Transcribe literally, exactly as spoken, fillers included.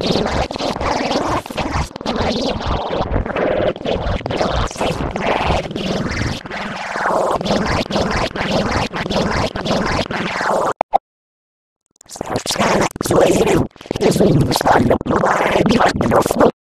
Deswegen muss man noch mal die Hand drauf.